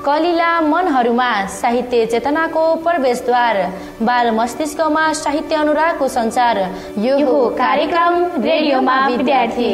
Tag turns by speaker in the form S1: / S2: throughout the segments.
S1: कलिला मनहरूमा साहित्य चेतनाको प्रवेशद्वार, बाल मस्तिष्कमा साहित्य अनुरागको सञ्चार। यो हो कार्यक्रम रेडियोमा विद्यार्थी।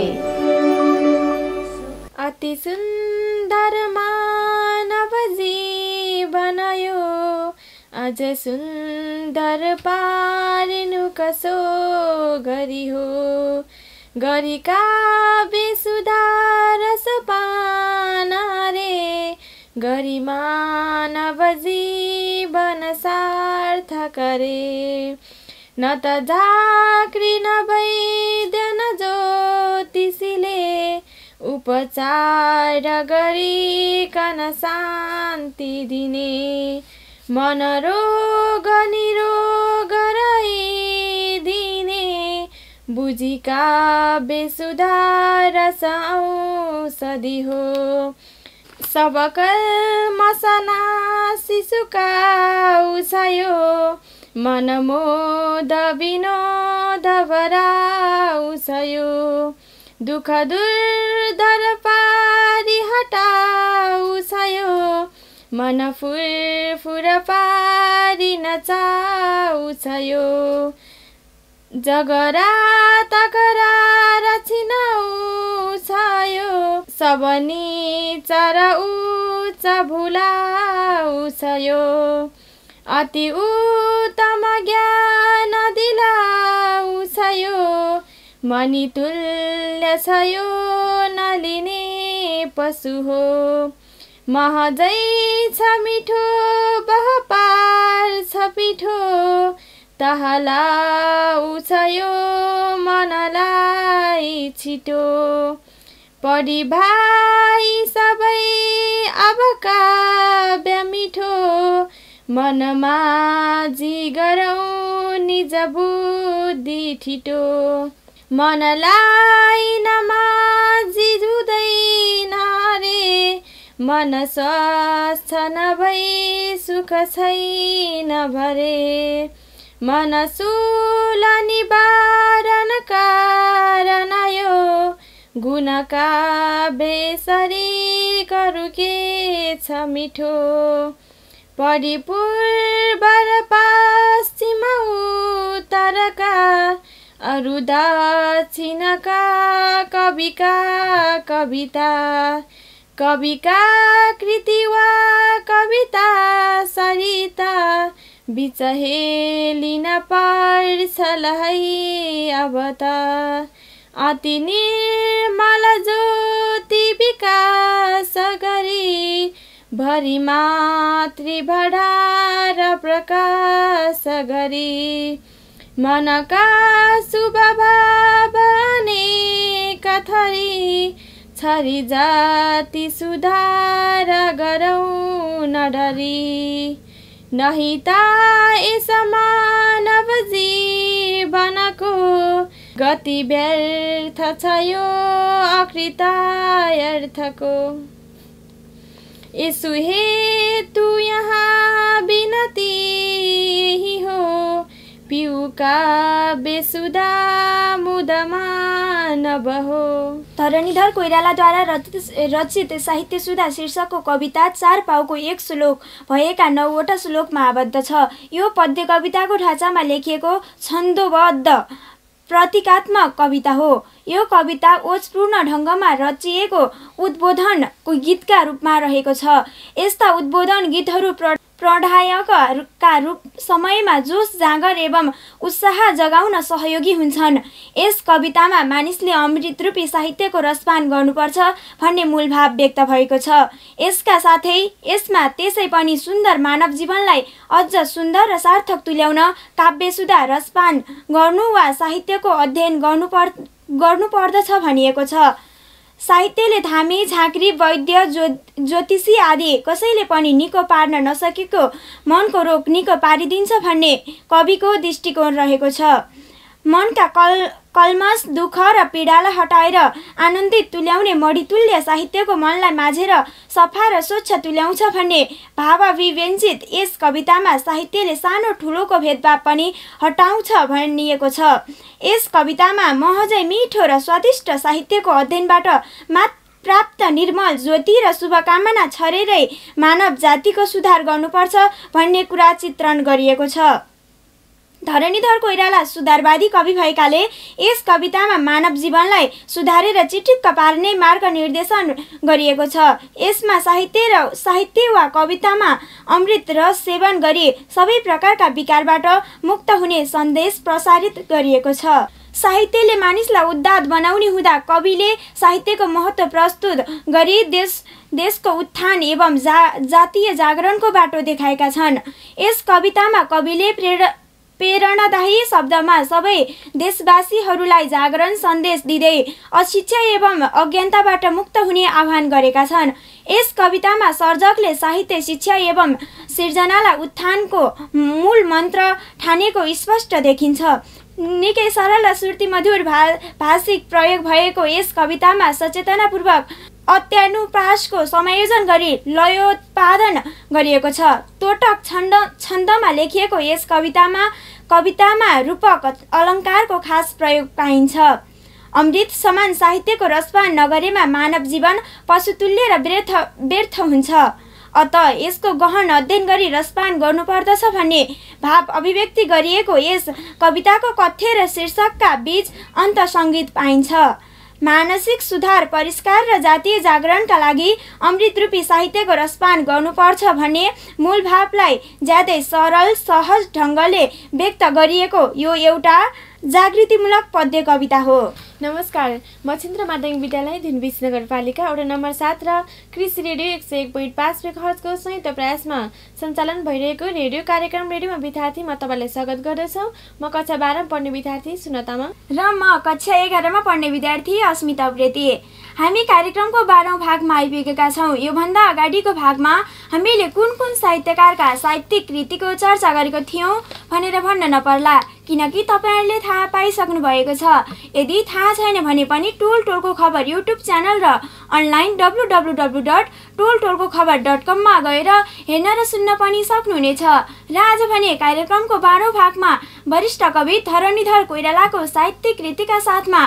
S2: अति सुन्दर मानव जीवन यो, अझ सुन्दर पार्नु कसो गरी हो। गरी काव्य सुधार सपान रे, गरी मानव जीवन सार्थक रे। न त झाँक्री न वैद्य न ज्योतिषीले, उपचार गरिकन शान्ति दिने। मनरोग निरोग गराइदिने, बुझी काव्य सुधार औषधि हो। सब कल्मसना शिशुका उछायो, मनमोद विनोद भराउँछयो। दुःख दुर्धर पारी हटाउँछयो, मन फुरफुर पारी नचाउँछयो। जगरा तगरा रचिनाउँछयो, सब नीचर उच्च भुलाउँछयो। अति उत्तम ज्ञान दिलाउँछयो, मणितुल्य छयो नलिने पशु हो। महजै छ मिठो बहपार छ पिठो, तहलाउँछयो मनलाई छिटो। पढी भाइ सबै अब काव्य मिठो, मनमा जी गरौँ निज बुद्धि ठिटो। मनलाई नमाजी जुँदैन रे, मन स्वस्थ नभई सुख छैन भरे। मन शूल निवारण कारण यो, गुणका बेसरी करु के छ मिठो। पढी पूर्व र पश्चिम उत्तरका, अरु दक्षिणका कविका कविता। कविका कृति वा कविता सरिता, बिच हेलिन पर्छ लहै अब त। अति निर्मल ज्योति विकास गरी, भरि मातृ भडार प्रकाश गरी। मनका शुभ भाव अनेक थरी, छरी जाति सुधार गरौँ न डरी। नहीं ता यस मानव जीवनको, गति व्यर्थ छ यो अकृतार्थको। यसु हेतु यहाँ बिनती यही हो, पिउ काव्य सुधा मुदमा नबहो।
S3: धरणीधर कोइरालाद्वारा रचित साहित्य सुधा शीर्षकको कविता 4 पाउको 1 श्लोक भएका 9वटा श्लोकमा आबद्ध छ। यो पद्य कविताको ढाँचामा लेखिएको छन्दोबद्ध प्रतीकात्मक कविता हो। यो कविता ओजपूर्ण ढङ्गमा रचिएको उद्बोधनको गीतका रूपमा रहेको छ। यस्ता उद्बोधन गीतहरू पढायकका रूप समयमा जोश जाँगर एवं उत्साह जगाउन सहयोगी हुन्छन्। यस कवितामा मानिसले अमृतरूपी साहित्यको रसपान गर्नुपर्छ भन्ने मूल भाव व्यक्त भएको छ। यसका साथै यसमा त्यसै पनि सुन्दर मानव जीवनलाई अझ सुन्दर र सार्थक तुल्याउन काव्यसुधा रसपान गर्नु वा साहित्यको अध्ययन गर्नुपर्दछ भनिएको छ। साहित्यले धामी झाँक्री वैद्य ज्योतिषी आदि कसैले पनि निको पार्न नसकेको मनको रोग निको पारिदिन्छ भन्ने कविको दृष्टिकोण रहेको छ। मनका कल्मस दुःख र पीडालाई हटाएर आनन्दित तुल्याउने मणितुल्य साहित्यको मनलाई माझेर सफा र स्वच्छ तुल्याउँछ भन्ने भावाभिव्यञ्जित यस कवितामा साहित्यले सानो ठुलोको भेदभाव पनि हटाउँछ भनिएको छ। यस कवितामा महजै मिठो र स्वादिष्ट साहित्यको अध्ययनबाट प्राप्त निर्मल ज्योति र शुभकामना छरेरै मानव जातिको सुधार गर्नुपर्छ भन्ने कुरा चित्रण गरिएको छ। धरणीधर कोइराला सुधारवादी कवि भएकाले यस कवितामा मानव जीवनलाई सुधारेर चिटिक्क पार्ने मार्ग निर्देशन गरिएको छ। यसमा साहित्य वा कवितामा अमृत रस सेवन गरी सबै प्रकारका विकारबाट मुक्त हुने सन्देश प्रसारित गरिएको छ। साहित्यले मानिसलाई उद्धात बनाउने हुँदा कविले साहित्यको महत्त्व प्रस्तुत गरी देशको उत्थान एवं जातीय जागरणको बाटो देखाएका छन्। यस कवितामा कविले प्रेरणादायी शब्दमा सबै देशवासीहरूलाई जागरण सन्देश दिँदै अशिक्षा एवं अज्ञानताबाट मुक्त हुने आह्वान गरेका छन्। यस कवितामा सर्जकले साहित्य शिक्षा एवं सिर्जनालाई उत्थानको मूल मन्त्र ठानेको स्पष्ट देखिन्छ। निकै सरल र श्रुतिमधुर भाषिक प्रयोग भएको यस कवितामा सचेतनापूर्वक अत्यानुप्रासको समायोजन गरी लयोत्पादन गरिएको छ। तोटक छन्दमा लेखिएको यस कवितामा रूपक अलङ्कारको खास प्रयोग पाइन्छ। अमृत समान साहित्यको रसपान नगरेमा मानव जीवन पशुतुल्य र व्यर्थ हुन्छ। अत यसको गहन अध्ययन गरी रसपान गर्नुपर्दछ भन्ने भाव अभिव्यक्ति गरिएको यस कविताको कथ्य र शीर्षकका बीच अन्तसङ्गीत पाइन्छ। मानसिक सुधार, परिष्कार र जातीय जागरणका लागि अमृतरूपी साहित्यको रसपान गर्नुपर्छ भन्ने मूल भावलाई ज्यादै सरल सहज ढङ्गले व्यक्त गरिएको यो एउटा जागृतिमूलक पद्य कविता हो।
S2: नमस्कार, म छिन्द्र माध्यमिक विद्यालय धुनबिस नगरपालिका वडा नम्बर 7 र कृषि रेडियो 101.5 मेगाहर्जको संयुक्त प्रयासमा सञ्चालन भइरहेको रेडियो कार्यक्रम रेडियोमा विद्यार्थी म तपाईँलाई स्वागत गर्दछु। म कक्षा 12 पढ्ने विद्यार्थी सुन तामाङ
S3: र म कक्षा 11 मा पढ्ने विद्यार्थी अस्मिता उप्रेती। हामी कार्यक्रमको 12औं भागमा आइपुगेका छौँ। योभन्दा अगाडिको भागमा हामीले कुन साहित्यकारका साहित्यिक कृतिको चर्चा गरेको थियौँ भनेर भन्न नपर्ला, किनकि तपाईँहरूले थाहा पाइसक्नु भएको छ। यदि थाहा छैन भने पनि टोलटोलको खबर युट्युब च्यानल र अनलाइन www.toltolkokhbar.com मा गएर हेर्न र सुन्न पनि सक्नुहुनेछ। र आज भने कार्यक्रमको 12औं भागमा वरिष्ठ कवि धरणीधर कोइरालाको साहित्यिक कृतिका साथमा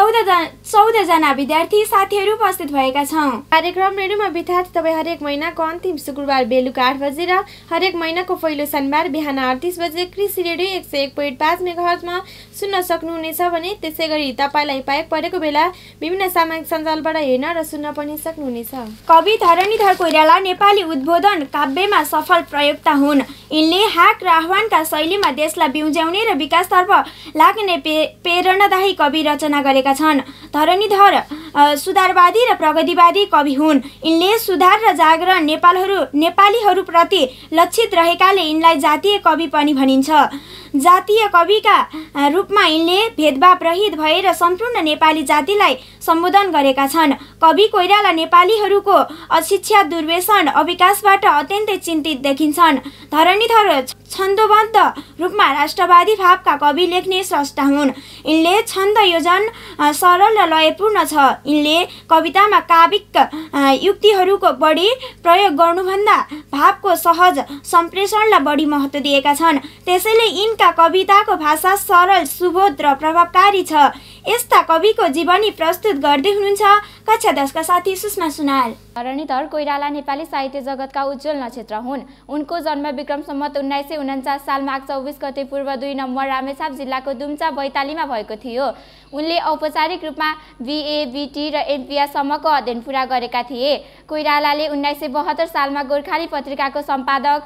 S3: 14 जना विद्यार्थी साथीहरू उपस्थित भएका छौँ।
S2: कार्यक्रम रेडियोमा विद्यार्थी तपाईँ हरेक महिनाको अन्तिम शुक्रबार बेलुका 8 बजे र हरेक महिनाको पहिलो शनिबार बिहान 38 बजे कृषि रेडियो 101.5 मेगाहर्जमा सुन्न सक्नुहुनेछ भने त्यसै गरी तपाईँलाई पाएक परेको बेला विभिन्न सामाजिक सञ्जालबाट हेर्न र सुन्न पनि सक्नुहुनेछ।
S3: कवि धरणीधर कोइराला नेपाली उद्बोधन काव्यमा सफल प्रयोक्ता हुन्। यिनले हाक र आह्वानका शैलीमा देशलाई बिउज्याउने र विकासतर्फ लाग्ने प्रेरणादायी कवि रचना गरेका छन्। धरणीधर सुधारवादी र प्रगतिवादी कवि हुन्। यिनले सुधार र जागरण नेपालीहरूप्रति लक्षित रहेकाले यिनलाई जातीय कवि पनि भनिन्छ। जातीय कविका रूपमा यिनले भेदभाव रहित भएर सम्पूर्ण नेपाली जातिलाई सम्बोधन गरेका छन्। कवि कोइराला नेपालीहरूको अशिक्षा, दुर्व्यसन, अविकासबाट अत्यन्तै चिन्तित देखिन्छन्। धरणीधर छन्दोबद्ध रूपमा राष्ट्रवादी भावका कवि लेख्ने स्रष्टा हुन्। यिनले छन्द योजन सरल र लयपूर्ण छ। यिनले कवितामा काव्यिक युक्तिहरूको बढी प्रयोग गर्नुभन्दा भावको सहज सम्प्रेषणलाई बढी महत्त्व दिएका छन्। त्यसैले यिनका कविताको भाषा सरल, सुबोध र प्रभावकारी छ। यस्ता कविको जीवनी प्रस्तुत गर्दै हुनुहुन्छ कक्षा 10 का साथी सुषमा सुनाल।
S1: धरणीधर कोइराला नेपाली साहित्य जगतका उज्जवल नक्षत्र हुन्। उनको जन्म विक्रम सम्वत 1949 साल माघ 24 गते पूर्व 2 नम्बर रामेछाप जिल्लाको दुम्चा बैतालीमा भएको थियो। उनले औपचारिक रूपमा BA, BT र MPA सम्मको अध्ययन पूरा गरेका थिए। कोइरालाले 1972 सालमा गोर्खाली पत्रिकाको सम्पादक,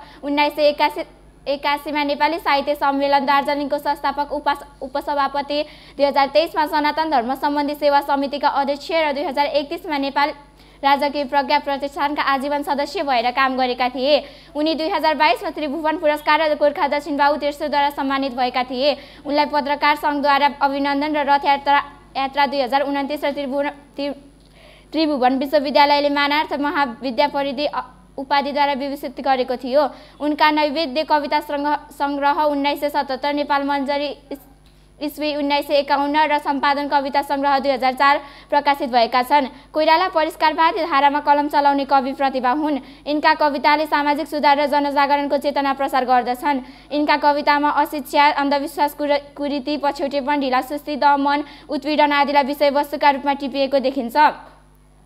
S1: 1981 मा नेपाली साहित्य सम्मेलन दार्जिलिङको संस्थापक उपसभापति, 2023 मा सनातन धर्म सम्बन्धी सेवा समितिका अध्यक्ष र 2031 मा नेपाल राजकीय प्रज्ञा प्रतिष्ठानका आजीवन सदस्य भएर काम गरेका थिए। उनी 2022 मा त्रिभुवन पुरस्कार र गोर्खा दक्षिण बाहु तेर्सोद्वारा सम्मानित भएका थिए। उनलाई पत्रकार सङ्घद्वारा अभिनन्दन र रथ यात्रा 2029 र त्रिभुवन विश्वविद्यालयले मानार्थ महाविद्या परिधि उपाधिद्वारा विभूषित गरेको थियो। उनका नैवेद्य कविता सङ्ग्रह 1977, नेपाल मञ्जरी इस्वी 1951 र सम्पादन कविता सङ्ग्रह 2004 प्रकाशित भएका छन्। कोइराला परिष्कारवादी धारामा कलम चलाउने कवि प्रतिभा हुन्। यिनका कविताले सामाजिक सुधार र जनजागरणको चेतना प्रसार गर्दछन्। यिनका कवितामा अशिक्षा, अन्धविश्वास, कुरीति, पछौटेपन, ढिलासुस्ती, दमन, उत्पीडन आदिलाई विषयवस्तुका रूपमा टिपिएको देखिन्छ।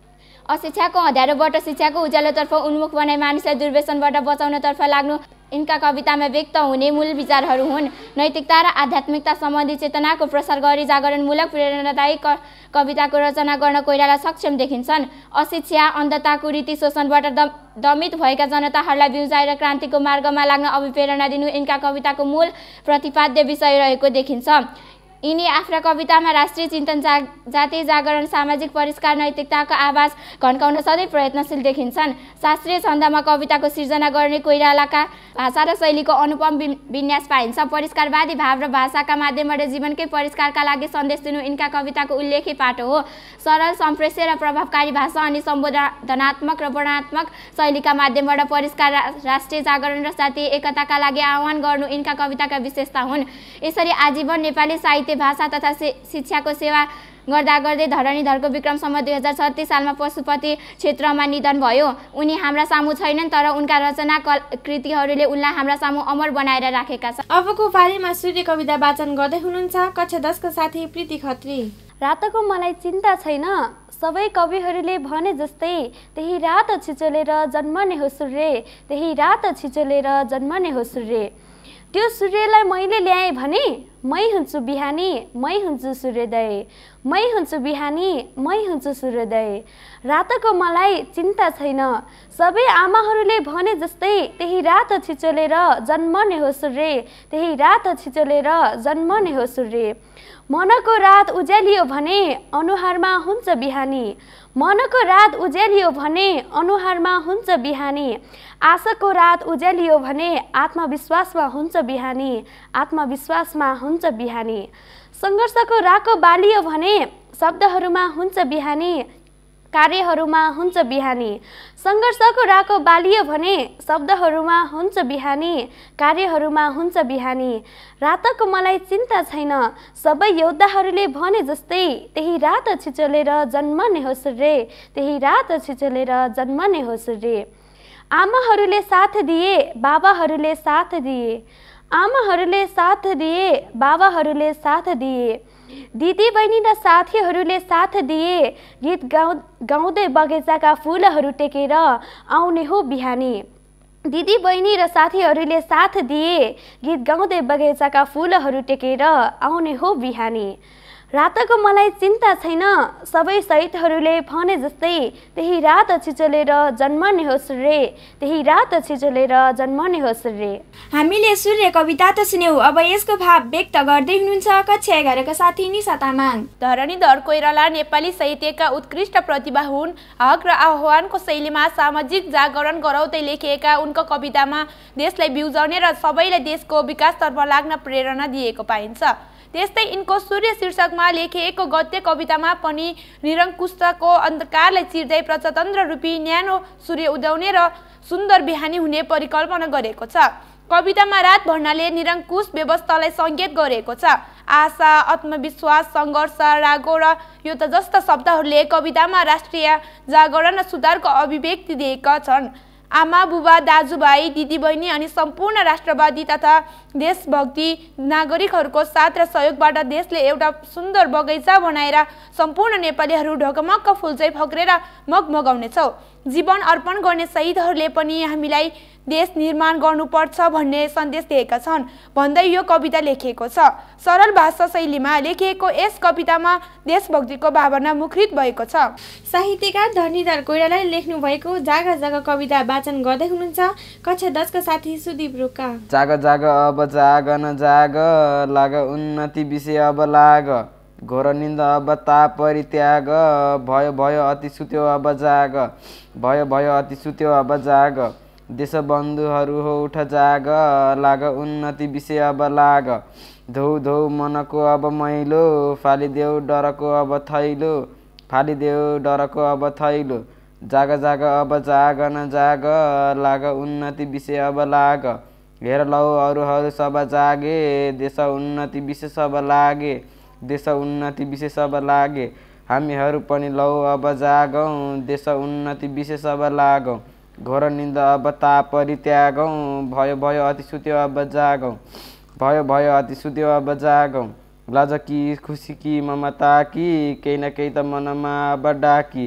S1: अशिक्षाको अँध्यारोबाट शिक्षाको उज्यालोतर्फ उन्मुख बनाई मानिसलाई दुर्व्यसनबाट बचाउनतर्फ लाग्नु यिनका कवितामा व्यक्त हुने मूल विचारहरू हुन्। नैतिकता र आध्यात्मिकता सम्बन्धी चेतनाको प्रसार गरी जागरणमूलक प्रेरणादायी कविताको रचना गर्न कोइराला सक्षम देखिन्छन्। अशिक्षा, अन्धता, कुरीति, शोषणबाट दमित भएका जनताहरूलाई बिउजाएर क्रान्तिको मार्गमा लाग्न अभिप्रेरणा दिनु यिनका कविताको मूल प्रतिपाद्य विषय रहेको देखिन्छ। यिनी आफ्ना कवितामा राष्ट्रिय चिन्तन, जातीय जागरण, सामाजिक परिष्कार, नैतिकताको आवाज घन्काउन सधैँ प्रयत्नशील देखिन्छन्। शास्त्रीय छन्दमा कविताको सिर्जना गर्ने कोइरालाका भाषा र शैलीको अनुपम विन्यास पाइन्छ। परिष्कारवादी भाव र भाषाका माध्यमबाट जीवनकै परिष्कारका लागि सन्देश दिनु यिनका कविताको उल्लेख्य पाटो हो। सरल, सम्प्रेष्य र प्रभावकारी भाषा अनि सम्बोधनात्मक र वर्णनात्मक शैलीका माध्यमबाट परिष्कार, राष्ट्रिय जागरण र जातीय एकताका लागि आह्वान गर्नु यिनका कविताका विशेषता हुन्। यसरी आजीवन नेपाली साहित्य, भाषा तथा शिक्षाको सेवा गर्दा गर्दै धरणीधरको विक्रमसम्म 2036 सालमा पशुपति क्षेत्रमा निधन भयो। उनी हाम्रा सामु छैनन्, तर उनका रचना कृतिहरूले उनलाई हाम्रा सामु अमर बनाएर राखेका छन्।
S2: अबको पारीमा सूर्य कविता वाचन गर्दै हुनुहुन्छ कक्षा 10 का साथी प्रीति खत्री।
S4: रातको मलाई चिन्ता छैन, सबै कविहरूले भने जस्तै त्यही रात छिचोलेर जन्मने हो सूर्य, त्यही रात छिचोलेर जन्मने हो सूर्य। त्यो सूर्यलाई मैले ल्याएँ भने मै हुन्छु बिहानी, मै हुन्छु सूर्योदय, मै हुन्छु बिहानी, मै हुन्छु सूर्योदय। रातको मलाई चिन्ता छैन, सबै आमाहरूले भने जस्तै त्यही रात छिचोलेर जन्मने हो सूर्य, त्यही रात छिचोलेर जन्मने हो सूर्य। मनको रात उज्यालियो भने अनुहारमा हुन्छ बिहानी, मनको रात उज्यालियो भने अनुहारमा हुन्छ बिहानी। आशाको रात उज्यालियो भने आत्मविश्वासमा हुन्छ बिहानी, आत्मविश्वासमा हुन्छ बिहानी। सङ्घर्षको राको बालियो भने शब्दहरूमा हुन्छ बिहानी, कार्यहरूमा हुन्छ बिहानी। सङ्घर्षको राको बालियो भने शब्दहरूमा हुन्छ बिहानी, कार्यहरूमा हुन्छ बिहानी। रातको मलाई चिन्ता छैन, सबै योद्धाहरूले भने जस्तै त्यही रात छिचोलेर जन्मने हो सूर्य, त्यही रात छिचोलेर जन्मने हो सूर्य। आमाहरूले साथ दिए, बाबाहरूले साथ दिए, आमाहरूले साथ दिए, बाबाहरूले साथ दिए। दिदी बहिनी र साथीहरूले साथ दिए, गीत गाउँदै बगैँचाका फुलहरू टेकेर आउने हो बिहानी। दिदी बहिनी र साथीहरूले साथ दिए, गीत गाउँदै बगैँचाका फुलहरू टेकेर आउने हो बिहानी। रातको मलाई चिन्ता छैन, सबै शहीदहरूले भने जस्तै त्यही रात छिचोलेर जन्मने हो सूर्य, त्यही रात छिचोलेर जन्मने हो सूर्य।
S3: हामीले सूर्य कविता त सुन्यौँ, अब यसको भाव व्यक्त गर्दै हुनुहुन्छ कक्षा 11 का साथी निशा तामाङ।
S5: धरणीधर कोइराला नेपाली साहित्यका उत्कृष्ट प्रतिभा हुन्। हक र आह्वानको शैलीमा सामाजिक जागरण गराउँदै लेखिएका उनको कवितामा देशलाई बिउजाउने र सबैलाई देशको विकासतर्फ लाग्न प्रेरणा दिएको पाइन्छ। त्यस्तै यिनको सूर्य शीर्षकमा लेखिएको गद्य कवितामा पनि निरङ्कुशको अन्धकारलाई चिर्दै प्रजातन्त्र रूपी न्यानो सूर्य उदाउने र सुन्दर बिहानी हुने परिकल्पना गरेको छ। कवितामा रात भन्नाले निरङ्कुश व्यवस्थालाई सङ्केत गरेको छ। आशा, आत्मविश्वास, सङ्घर्ष, रागो र यो त जस्ता शब्दहरूले कवितामा राष्ट्रिय जागरण र सुधारको अभिव्यक्ति दिएका छन्। आमा, बुबा, दाजुभाइ, दिदीबहिनी अनि सम्पूर्ण राष्ट्रवादी तथा देशभक्ति नागरिकहरूको साथ र सहयोगबाट देशले एउटा सुन्दर बगैँचा बनाएर सम्पूर्ण नेपालीहरू ढकमक्क फुल्दै फक्रेर मगमगाउनेछौँ। जीवन अर्पण गर्ने शहीदहरूले पनि हामीलाई देश निर्माण गर्नुपर्छ भन्ने सन्देश दिएका छन् भन्दै यो कविता लेखिएको छ। सरल भाषा शैलीमा लेखिएको यस कवितामा देशभक्तिको भावना मुखरित भएको छ।
S2: साहित्यकार धरणीधर कोइरालाले लेख्नु भएको जाग जाग कविता वाचन गर्दै हुनुहुन्छ कक्षा 10 का साथी सुदीप रोका।
S6: जाग जाग अब जाग न जाग, लाग उन्नति विषय अब लाग, घोर निन्द अब ताप परित्याग, भयो भयो अति सुत्यो अब जाग, भयो भयो अति सुत्यो अब जाग। देश बन्धुहरू हो उठ जाग, लाग उन्नति विषय अब लाग, धौ धौ मनको अब मैलो, फालिदेऊ डरको अब थैलो, फालिदेऊ डरको अब थैलो। जाग जाग अब जाग न जाग, लाग उन्नति विषय अब लाग, हेर लौ अरूहरू सब जागे, देश उन्नति विषय सब लागे, देश उन्नति विषय सब लागे। हामीहरू पनि लौ अब जागौँ, देश उन्नति विषय सब लागौँ, घोर निन्द अब ताप परित्यागौँ, भयो भयो अति सुत्यो अब जागौँ, भयो भयो अति सुत्यो अब जागौँ। लाज कि खुसी कि ममता कि केही न केही त मनमा अब डाकी,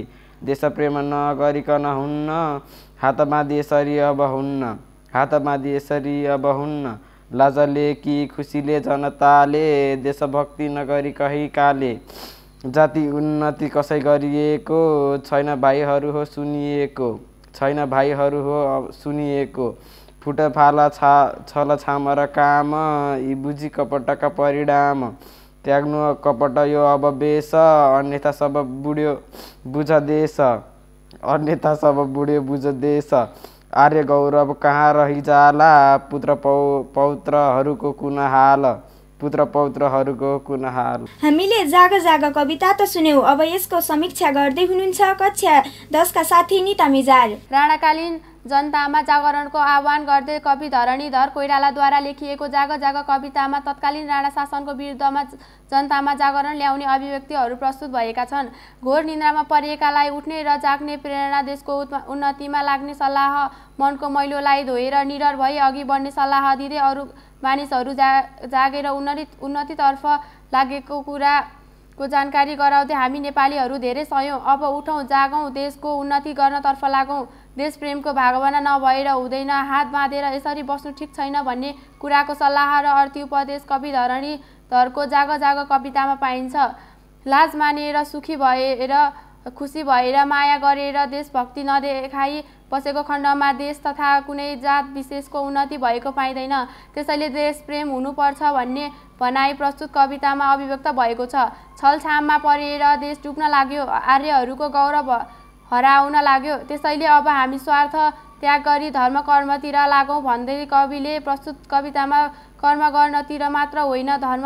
S6: देश प्रेम नगरिकन हुन्न, हात बाँधी यसरी अब हुन्न, हात बाँधी यसरी अब हुन्न, लाजले कि खुसीले जनताले देशभक्ति नगरी कहीँ काले, जाति उन्नति कसै गरिएको छैन भाइहरू हो सुनिएको, छैन भाइहरू हो सुनिएको, फुटफाला छल छाम र काम, यी बुझी कपटका परिणाम, त्याग्नु कपट यो अब बेस, अन्यथा सब बुढ्यो बुझ देश, अन्यथा सब बुढ्यो बुझ देश, आर्य गौरव कहाँ रहिजाला, पुत्र पौत्रहरूको कुन हाल, पुत्र पौत्रहरूको कुन हाल।
S3: हामीले जाग जाग कविता त सुन्यौं, अब यसको समीक्षा गर्दै हुनुहुन्छ कक्षा 10 का साथी निता मिजार।
S7: राणाकालीन जनतामा जागरणको आह्वान गर्दै कवि धरणीधर कोइरालाद्वारा लेखिएको जाग जाग कवितामा तत्कालीन राणा शासनको विरुद्धमा जनतामा जागरण ल्याउने अभिव्यक्तिहरू प्रस्तुत भएका छन्। घोर निन्द्रामा परिएकालाई उठ्ने र जाग्ने प्रेरणा, देशको उन्नतिमा लाग्ने सल्लाह, मनको मैलोलाई धोएर निडर भई अघि बढ्ने सल्लाह दिँदै अरू मानिसहरू जागेर उन्नतितर्फ लागेको कुराको जानकारी गराउँदै हामी नेपालीहरू धेरै सहयौं। अब उठौं, जागौं, देशको उन्नति गर्नतर्फ लागौं, देश प्रेमको भावना नभएर हुँदैन, हात बाँधेर यसरी बस्नु ठिक छैन भन्ने कुराको सल्लाह र अर्थी उपदेश कवि धरणीधरको जाग जाग कवितामा पाइन्छ। लाज मानेर सुखी भएर खुसी भएर माया गरेर देशभक्ति नदेखाई बसेको खण्डमा देश तथा कुनै जात विशेषको उन्नति भएको पाइँदैन। त्यसैले देश प्रेम हुनुपर्छ भन्ने भनाइ प्रस्तुत कवितामा अभिव्यक्त भएको छ। छलछाममा परेर देश डुब्न लाग्यो, आर्यहरूको गौरव हराउन लाग्यो, त्यसैले अब हामी स्वार्थ त्याग गरी धर्म कर्मतिर लागौं भन्दै कविले प्रस्तुत कवितामा कर्म गर्नतिर मात्र होइन धर्म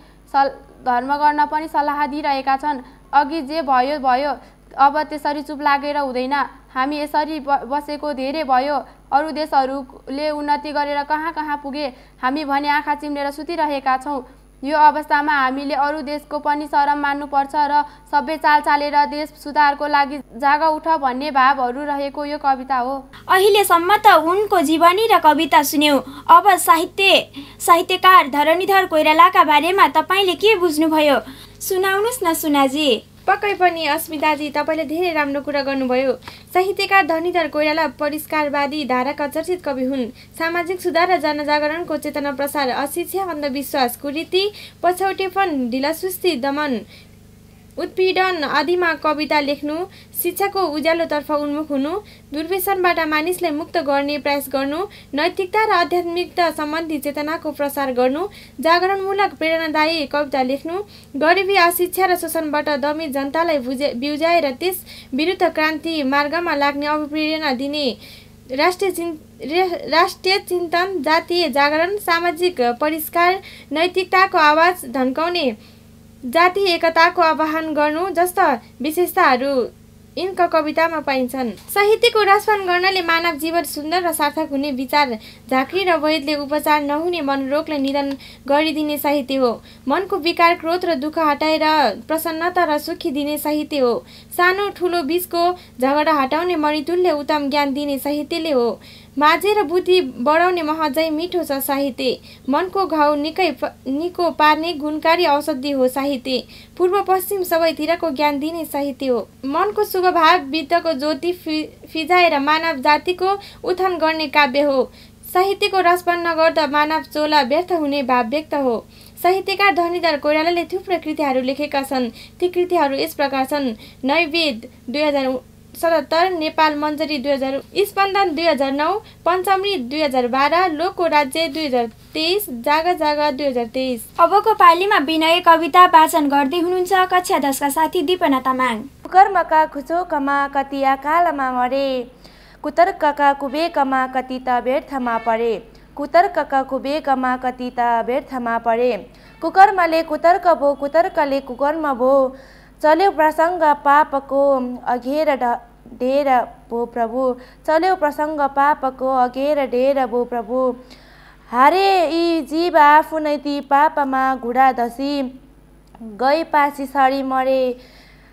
S7: गर्न पनि सल्लाह दिइरहेका छन्। अघि जे भयो भयो, अब त्यसरी चुप लागेर हुँदैन, हामी यसरी बसेको धेरै भयो, अरू देशहरूले उन्नति गरेर कहाँ कहाँ पुगे, हामी भने आँखा चिम्लेर सुतिरहेका छौँ। यो अवस्थामा हामीले अरू देशको पनि शरम मान्नुपर्छ र सबै चाल चालेर देश सुधारको लागि जाग उठ भन्ने भावहरू रहेको यो कविता हो।
S3: अहिलेसम्म त उनको जीवनी र कविता सुन्यौं, अब साहित्यकार धरणीधर कोइरालाका बारेमा तपाईले के बुझ्नुभयो? सुनाउनुस् न सुनाजी।
S2: पक्कै पनि अस्मिताजी, तपाईँले धेरै राम्रो कुरा गर्नुभयो। साहित्यकार धरणीधर कोइराला परिष्कारवादी धाराका चर्चित कवि हुन्। सामाजिक सुधार र जनजागरणको चेतना प्रसार, अशिक्षा, अन्धविश्वास, कुरीति, पछौटेपन, ढिलासुस्ती, दमन उत्पीडन आदिमा कविता लेख्नु, शिक्षाको उज्यालोतर्फ उन्मुख हुनु, दुर्व्यसनबाट मानिसलाई मुक्त गर्ने प्रयास गर्नु, नैतिकता र आध्यात्मिकता सम्बन्धी चेतनाको प्रसार गर्नु, जागरणमूलक प्रेरणादायी कविता लेख्नु, गरिबी, अशिक्षा र शोषणबाट दमित जनतालाई बिउजाएर त्यस विरुद्ध क्रान्ति मार्गमा लाग्ने अभिप्रेरणा दिने, राष्ट्रिय चिन्तन, जातीय जागरण, सामाजिक परिष्कार, नैतिकताको आवाज धन्काउने, जातीय एकताको आह्वान गर्नु जस्ता विशेषताहरू यिनका कवितामा पाइन्छन्। साहित्यको रसपान गर्नाले मानव जीवन सुन्दर र सार्थक हुने विचार झाँक्री र वैदले उपचार नहुने मनोरोगलाई निधन गरिदिने साहित्य हो। मनको विकार, क्रोध र दुःख हटाएर प्रसन्नता र सुखी दिने साहित्य हो। सानो ठुलो बीचको झगडा हटाउने मणितुल्य उत्तम ज्ञान दिने साहित्यले हो। माझे र बुद्धि बढाउने महजै मिठो छ साहित्य। मनको घाउ निको पार्ने गुणकारी औषधि हो साहित्य। पूर्व पश्चिम सबैतिरको ज्ञान दिने साहित्य हो। मनको शुभ भाव विद्याको ज्योति फिजाएर मानव जातिको उत्थान गर्ने काव्य हो। साहित्यको रसपान नगर्दा मानव चोला व्यर्थ हुने भाव व्यक्त हो। साहित्यकार धरणीधर कोइरालाले थुप्रै कृतिहरू लेखेका छन्। ती कृतिहरू यस प्रकार छन्: नैवेद 2077, नेपाल मञ्जरी 2000, स्पन्दन 2009, पञ्चमृत 2012, लोकको राज्य 2023, जाग जाग 2023।
S3: अबको पालीमा विनय कविता वाचन गर्दै हुनुहुन्छ कक्षा 10 का साथी दीपना तामाङ।
S8: कर्मका खुचोकमा कति अकालमा मरे, कुतर्कका कुबेकमा कति त व्यर्थमा परे, कुतर्कका कुबेकमा कति त व्यर्थमा परे, कुकर्मले कुतर्क भो, कुतर्कले कुकर्म भो, चल्यो प्रसङ्ग पापको अघेर ढेर भो प्रभु, चल्यो प्रसङ्ग पापको अघेर ढेर भो प्रभु, हारे यी जीव आफू ती पापमा घुडा धसी, गई पासी सडी मरे,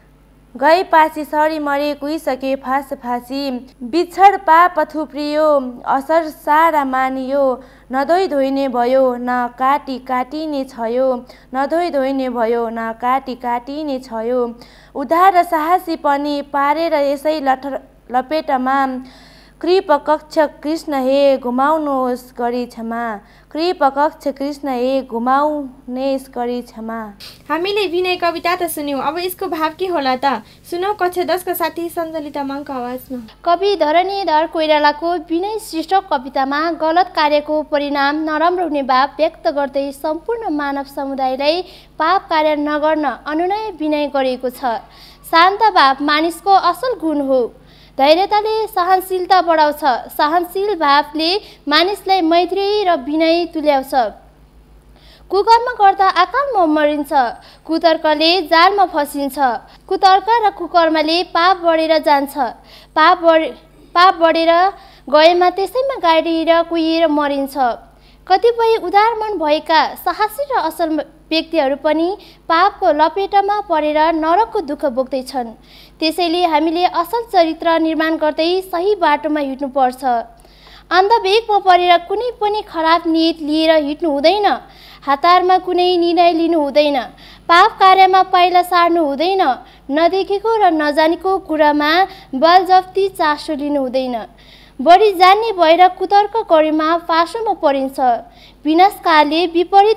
S8: गई पासी सरी मरे कुइसके फाँसी बिछड पाप थुप्रियो असर सारा मानियो नधोइ धोइने भयो न काटी काटिने छयो नधोइ धोइने भयो न काटी काटिने छयो उद्धार र साहसी पनि पारेर यसै लपेटमा कृप कक्ष कृष्ण हे घुमाउनुहोस् गरी क्षमा कृप कक्ष कृष्ण हे घुमाउनेस् गरी क्षमा।
S2: हामीले विनय कविता त सुन्यौँ, अब यसको भाव के होला त? सुनौ कक्षा 10 का साथी सञ्जली तामाङको आवाजमा।
S9: कवि धरणीधर कोइरालाको विनय शीर्षक कवितामा गलत कार्यको परिणाम नराम्रो हुने भाव व्यक्त गर्दै सम्पूर्ण मानव समुदायलाई पाप कार्य नगर्न अनुनय विनय गरिएको छ। शान्त भाव मानिसको असल गुण हो। धैर्यताले सहनशीलता बढाउँछ। सहनशील भावले मानिसलाई मैत्री र विनय तुल्याउँछ। कुकर्म गर्दा अकालमा मरिन्छ। कुतर्कले जालमा फसिन्छ। कुतर्क र कुकर्मले पाप बढेर जान्छ। पाप बढेर गएमा त्यसैमा गाडिएर कुहिएर मरिन्छ। कतिपय उदार मन भएका साहसी र असल व्यक्तिहरू पनि पापको लपेटमा परेर नरकको दुःख भोग्दैछन्। त्यसैले हामीले असल चरित्र निर्माण गर्दै सही बाटोमा हिँड्नुपर्छ। अन्धवेगमा परेर कुनै पनि खराब नियत लिएर हिँड्नु हुँदैन। हतारमा कुनै निर्णय लिनु हुँदैन। पाप कार्यमा पाइला सार्नु हुँदैन। नदेखेको र नजानेको कुरामा बलजफ्ती चासो लिनु हुँदैन। बढी जान्ने भएर कुतर्क गरेमा फाँसोमा परिन्छ। विनाशकालले विपरीत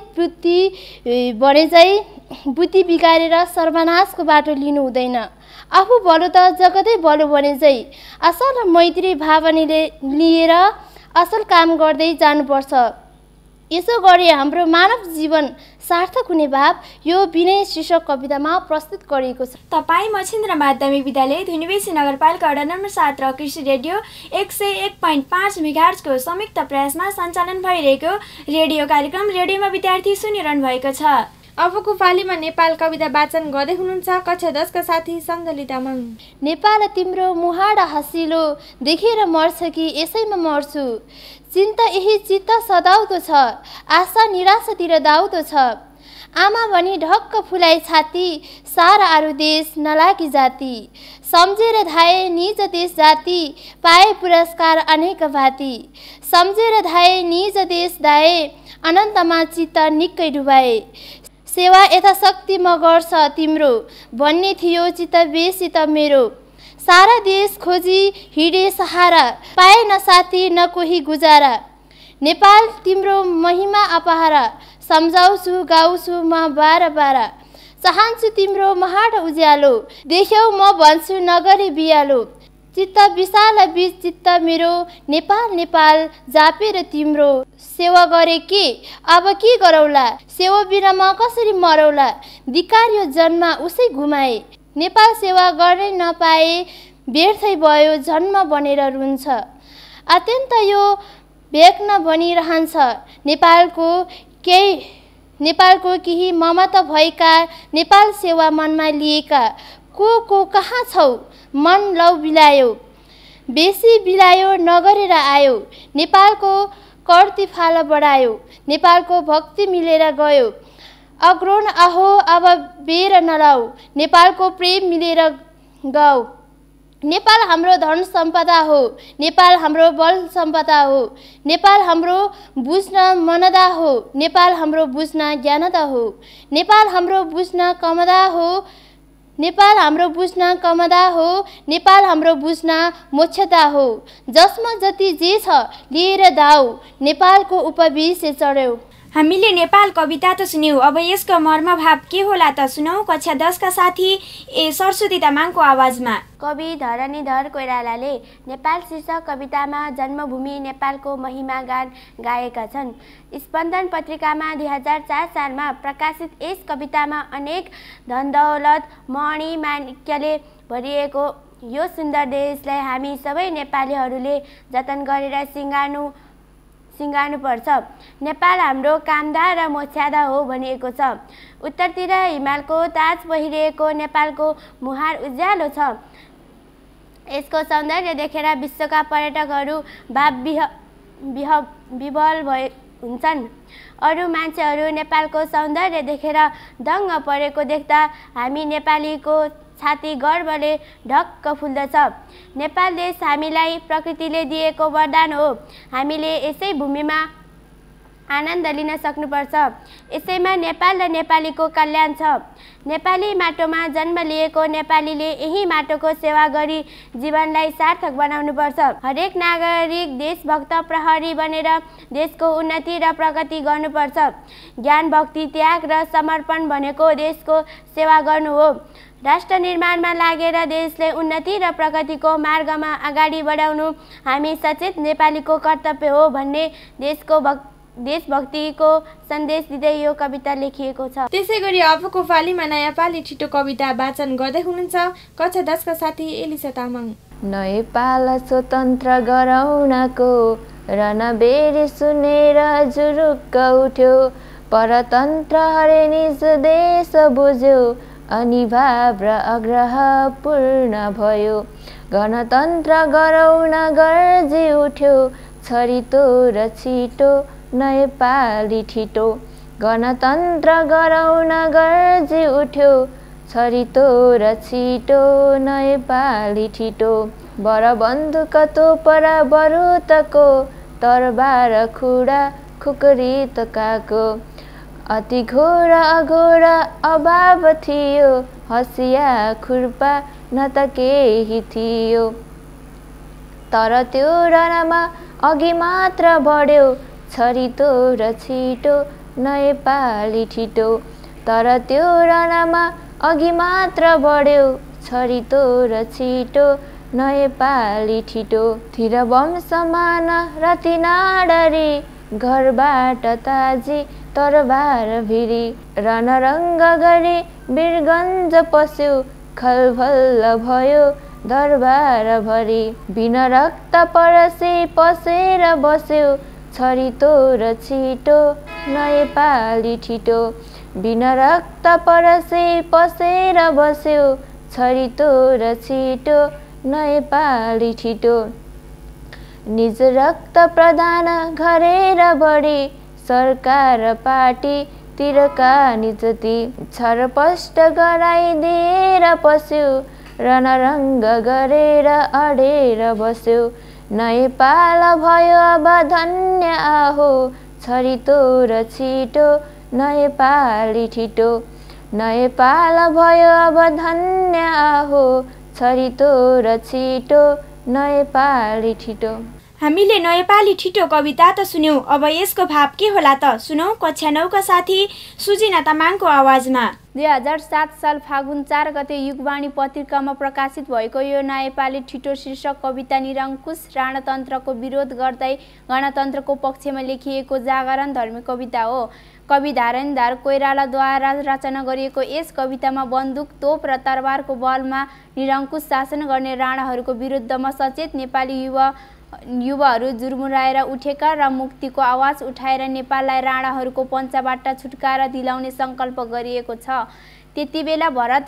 S9: बुद्धि बिगारेर सर्वनाशको बाटो लिनु हुँदैन। आफू भलो त जगतै भलो भने चाहिँ असल र मैत्री भावनाले लिएर असल काम गर्दै जानुपर्छ। यसो गरे हाम्रो मानव जीवन सार्थक हुने भाव यो विनय शीर्षक कवितामा प्रस्तुत गरिएको छ।
S3: तपाईँ मछिन्द्र माध्यमिक विद्यालय धुनीबेसी नगरपालिका वडा नम्बर 7 र कृषि रेडियो 101.5 मेगाहर्जको संयुक्त प्रयासमा सञ्चालन भइरहेको रेडियो कार्यक्रम रेडियोमा विद्यार्थी सुनिरहनु भएको छ।
S2: अबको पालीमा नेपाल कविता वाचन गर्दै हुनुहुन्छ कक्षा 10 का साथी सञ्जली तामाङ।
S9: नेपाल तिम्रो मुहाडा हँसिलो देखेर मर्छ कि यसैमा मर्छु। चिन्ता यही चित्त सदाउँदो छ। आशा निराशातिर दाउँदो छ। आमा भनी ढक्क फुलाई छाती सारा अरू देश नलागी जाति। सम्झेर धाए निज देश जाति पाए पुरस्कार अनेक भाती। सम्झेर धाए निज देश दाए अनन्तमा चित्त निकै डुबाए। सेवा यथाशक्ति म गर्छ तिम्रो भन्ने थियो चित्त बेसी त मेरो। सारा देश खोजी हिँडे सहारा पाए न साथी न कोही गुजारा। नेपाल तिम्रो महिमा अपहारा सम्झाउँछु गाउँछु म बार बार। चाहन्छु तिम्रो महाड उज्यालो देख्यौ म भन्छु नगरी बियालो। चित्त विशाल बीच चित्त मेरो नेपाल नेपाल जापेर तिम्रो। सेवा गरे के अब के गरौला सेवा बिना म कसरी मरौला। धिक्कार जन्म उसै घुमाए नेपाल सेवा गर्नै नपाए व्यर्थै भयो जन्म बनेर रुन्छ। अत्यन्त यो व्यग्न बनिरहन्छ नेपालको केही ममता भएका नेपाल सेवा मनमा लिएका को कहाँ छौ मन लौ बिलायो। बेसी बिलायो नगरेर आयो नेपालको कर्ती फाला बढायो। नेपालको भक्ति मिलेर गयो अग्रोन आहो अब बेर नलाऊ। नेपालको प्रेम मिलेर गाऊ। नेपाल हाम्रो धन सम्पदा हो। नेपाल हाम्रो बल सम्पदा हो। नेपाल हाम्रो बुझ्न मनदा हो। नेपाल हाम्रो बुझ्न ज्ञानदा हो। नेपाल हाम्रो बुझ्न कमदा हो। नेपाल हाम्रो बुझ्न कमदा हो। नेपाल हाम्रो बुझ्न मोक्षदा हो। जसमा जति जे छ लिएर दाऊ नेपालको उपविश्य चढ्यौ।
S3: हामीले नेपाल कविता त सुन्यौँ, अब यसको मर्मभाव के होला त सुनौ कक्षा 10 का साथी सरस्वती तामाङको आवाजमा।
S10: कवि धरणीधर कोइरालाले नेपाल शीर्षक कवितामा जन्मभूमि नेपालको महिमा गान गाएका छन्। स्पन्दन पत्रिकामा 2004 सालमा प्रकाशित यस कवितामा अनेक धनदौलत मणि माणिक्यले भरिएको यो सुन्दर देशलाई हामी सबै नेपालीहरूले जतन गरेर सिँगार्नुपर्छ। नेपाल हाम्रो कामदा र मोक्षदा हो भनिएको छ। उत्तरतिर हिमालको ताज पहिरिएको नेपालको मुहार उज्यालो छ। यसको सौन्दर्य देखेर विश्वका पर्यटकहरू विभल हुन्छन्। अरू मान्छेहरू नेपालको सौन्दर्य देखेर दङ्ग परेको देख्दा हामी नेपालीको छाती गर्वले ढक्क फुल्दछ। नेपाल देश हामीलाई प्रकृतिले दिएको वरदान हो। हामीले यसै भूमिमा आनन्द लिन सक्नुपर्छ। यसैमा नेपाल र नेपालीको कल्याण छ। नेपाली माटोमा जन्म लिएको नेपालीले यही माटोको सेवा गरी जीवनलाई सार्थक बनाउनुपर्छ। हरेक नागरिक देशभक्त प्रहरी बनेर देशको उन्नति र प्रगति गर्नुपर्छ। ज्ञान, भक्ति, त्याग र समर्पण भनेको देशको सेवा गर्नु हो। राष्ट्र निर्माणमा लागेर देशले उन्नति र प्रगतिको मार्गमा अगाडि बढाउनु हामी सचेत नेपालीको कर्तव्य हो भन्ने देशभक्तिको सन्देश दिँदै यो कविता लेखिएको छ।
S2: त्यसै गरी अबको पालीमा नयाँ पाली छिटो कविता वाचन गर्दै हुनुहुन्छ कक्षा 10 का साथी एलिसा तामाङ।
S11: नेपाल स्वतन्त्र गराउनको रणबेरी सुनेर जुरुक्क उठ्यो, परतन्त्र हरे निज देश बुझ्यो, अनि भाव र आग्रह पूर्ण भयो। गणतन्त्र गराउन गर्जी उठ्यो, छरितो र छिटो नेपाली छिटो। गणतन्त्र गराउन गर्जी उठ्यो, छरितो र छिटो नेपाली छिटो। बर बन्दुक तोप र बरुतको, तरबार खुडा खुकुरी तकाको। अति घोर अघोर अभाव थियो, हँसिया खुर्पा न त केही थियो। तर त्यो रणमा अघि मात्र बढ्यो, छरितो र छिटो नेपाली छिटो। तर त्यो रणमा अघि मात्र बढ्यो, छरितो र छिटो नेपाली छिटो। तिर बम समान राति नाडरी, घरबाट ताजी तरबार भिरी। रणरङ्ग गरी वीरगञ्ज पस्यो, खलबल भयो दरबार भरी। बिना रक्त परसी पसेर बस्यो, छरितो र छिटो नेपाली छिटो। बिना रक्त परसी पसेर बस्यो, छरितो र छिटो नेपाली छिटो। निज रक्त प्रदान गरेर बढी, सरकार पार्टी तिरका निजती। छरपष्ट गराइदिएर पस्यो, रणरङ्ग गरेर अडेर बस्यो। नेपाल भयो अब धन्य आहो, छरितो र छिटो नेपाली छिटो। नेपाल भयो अब धन्य आहो, छरितो र छिटो नेपाली छिटो।
S3: हामीले नेपाली छिटो कविता त सुन्यौं, अब यसको भाव के होला त सुनौ कक्षा 9 का साथी सुजिना तामाङको आवाजमा।
S1: 2007 साल फागुन 4 गते युगवाणी पत्रिकामा प्रकाशित भएको यो नेपाली छिटो शीर्षक कविता निरङ्कुश राणतन्त्रको विरोध गर्दै गणतन्त्रको पक्षमा लेखिएको जागरण धर्मी कविता हो। कवि धारणीधर कोइरालाद्वारा रचना गरिएको यस कवितामा बन्दुक, तोप र तरबारको बलमा निरङ्कुश शासन गर्ने राणाहरूको विरुद्धमा सचेत नेपाली युवाहरू जुर्मुराएर उठेका र मुक्तिको आवाज उठाएर नेपाललाई राणाहरूको पञ्चाबाट छुटकारा दिलाउने सङ्कल्प गरिएको छ। त्यतिबेला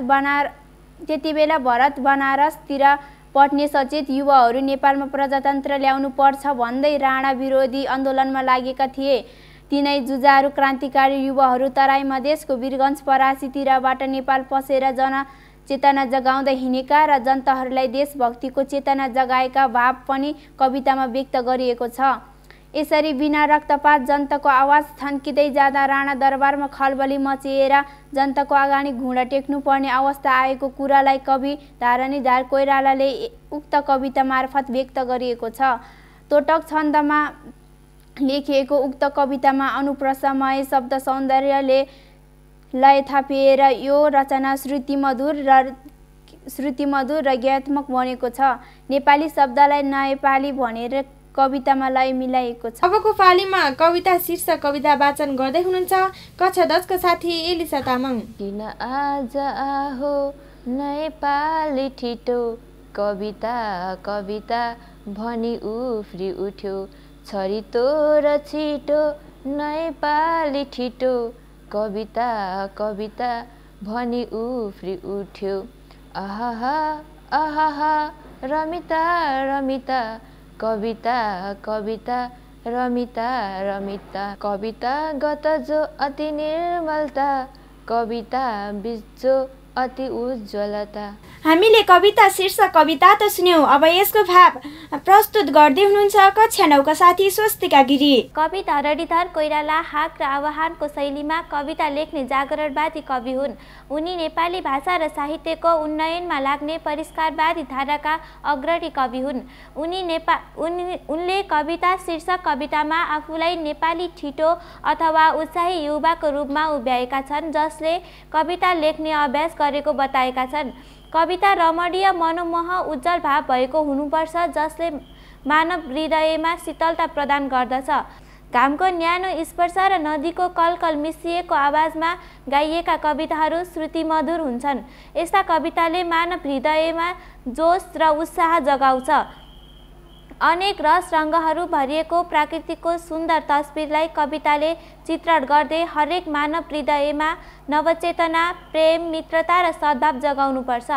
S1: भरत बनारसतिर पढ्ने सचेत युवाहरू नेपालमा प्रजातन्त्र ल्याउनु पर्छ भन्दै राणा विरोधी आन्दोलनमा लागेका थिए। तिनै जुझारु क्रान्तिकारी युवाहरू तराई मधेसको वीरगञ्ज परासीतिरबाट नेपाल पसेर जनचेतना जगाउँदै हिँडेका र जनताहरूलाई देशभक्तिको चेतना जगाएका भाव पनि कवितामा व्यक्त गरिएको छ। यसरी बिना रक्तपात जनताको आवाज थन्किँदै जाँदा राणा दरबारमा खलबली मचिएर जनताको अगाडि घुँडा टेक्नु पर्ने अवस्था आएको कुरालाई कवि धारणीधर कोइरालाले उक्त कविता मार्फत व्यक्त गरिएको छ। तोटक छन्दमा लेखिएको उक्त कवितामा अनुप्रसामय शब्द सौन्दर्यले लय थपिएर यो रचना श्रुतिमधुर र ज्ञात्मक बनेको छ। नेपाली शब्दलाई नेपाली भनेर कवितामा लय मिलाएको छ।
S2: अबको पालीमा कविता शीर्षक कविता वाचन गर्दै हुनुहुन्छ कक्षा 10 का साथी एलिसा तामाङ।
S11: किन आज आहो नेपाली छिटो, कविता कविता भनी उफ्री उठ्यो, छरितो र छिटो नेपाली छिटो, कविता कविता भनी उफ्री उठ्यो। आहा आहा रमिता रमिता, कविता कविता रमिता रमिता, कविता गत जो अति निर्मलता, कविता बीच जो अति उज्जवलता।
S3: हामीले कविता शीर्षक कविता त सुन्यौँ, अब यसको भाव प्रस्तुत गर्दै हुनुहुन्छ कक्षा 9 का साथी स्वस्तिका गिरी।
S10: कवि धरणीधर कोइराला हाक र आह्वानको शैलीमा कविता लेख्ने जागरणवादी कवि हुन्। उनी नेपाली भाषा र साहित्यको उन्नयनमा लाग्ने परिष्कारवादी धाराका अग्रणी कवि हुन्। उनले कविता शीर्षक कवितामा आफूलाई नेपाली ठिटो अथवा उत्साही युवाको रूपमा उभ्याएका छन्, जसले कविता लेख्ने अभ्यास गरेको बताएका छन्। कविता रमणीय, मनोमोह, उज्जवल भाव भएको हुनुपर्छ, जसले मानव हृदयमा शीतलता प्रदान गर्दछ। घामको न्यानो स्पर्श र नदीको कलकल मिसिएको आवाजमा गाइएका कविताहरू श्रुतिमधुर हुन्छन्। यस्ता कविताले मानव हृदयमा जोश र उत्साह जगाउँछ। अनेक रस रङ्गहरू भरिएको प्रकृतिको सुन्दर तस्बिरलाई कविताले चित्रण गर्दै हरेक मानव हृदयमा नवचेतना, प्रेम, मित्रता र सद्भाव जगाउनुपर्छ।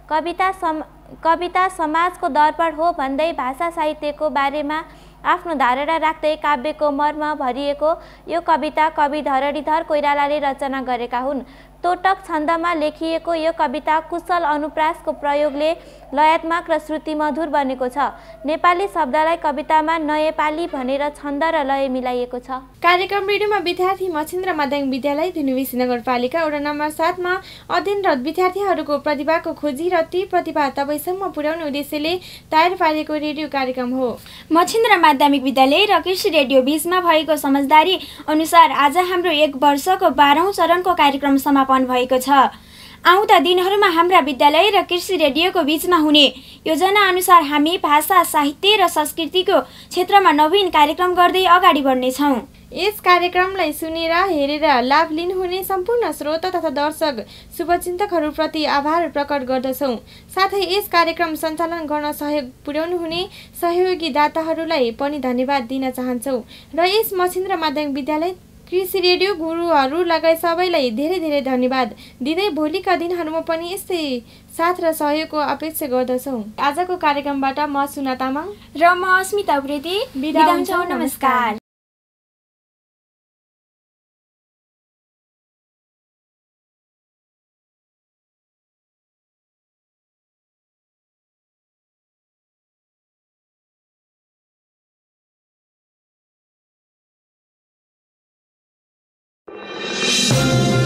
S10: कविता समाजको दर्पण हो भन्दै भाषा साहित्यको बारेमा आफ्नो धारणा राख्दै काव्यको मर्म भरिएको यो कविता कवि धरणीधर कोइरालाले रचना गरेका हुन्। तोटक छन्दमा लेखिएको यो कविता कुशल अनुप्रासको प्रयोगले लयात्मक र श्रुतिमधुर बनेको छ। नेपाली शब्दलाई कवितामा नयपाली भनेर छन्द र लय मिलाइएको छ।
S2: कार्यक्रम रेडियोमा विद्यार्थी मछिन्द्र माध्यमिक विद्यालय धनुबेसी नगरपालिका वडा नम्बर 7 मा अध्ययनरत विद्यार्थीहरूको प्रतिभाको खोजी र ती प्रतिभा तपाईँसम्म पुर्याउने उद्देश्यले तयार पारेको रेडियो कार्यक्रम हो।
S3: मछिन्द्र माध्यमिक विद्यालय र कृषि रेडियो बीचमा भएको समझदारी अनुसार आज हाम्रो 1 वर्षको 12औं चरणको कार्यक्रम समापन भएको छ। आउँदा दिनहरूमा हाम्रा विद्यालय र कृषि रेडियोको बीचमा हुने योजना अनुसार हामी भाषा, साहित्य र संस्कृतिको क्षेत्रमा नवीन कार्यक्रम गर्दै अगाडि बढ्नेछौँ।
S2: यस कार्यक्रमलाई सुनेर हेरेर लाभ लिनुहुने सम्पूर्ण श्रोता तथा दर्शक शुभचिन्तकहरूप्रति आभार प्रकट गर्दछौँ। साथै यस कार्यक्रम सञ्चालन गर्न सहयोग पुर्याउनुहुने सहयोगी दाताहरूलाई पनि धन्यवाद दिन चाहन्छौँ र यस मछिन्द्र माध्यमिक विद्यालय कृषि रेडियो गुरुहरू लगायत सबैलाई धेरै धेरै धन्यवाद दिँदै भोलिका दिनहरूमा पनि यस्तै साथ र सहयोगको अपेक्षा गर्दछौँ। आजको कार्यक्रमबाट म सुना तामाङ
S3: र म अस्मिता उप्रेती बिदा हुन्छौँ। नमस्कार।
S12: Thank you.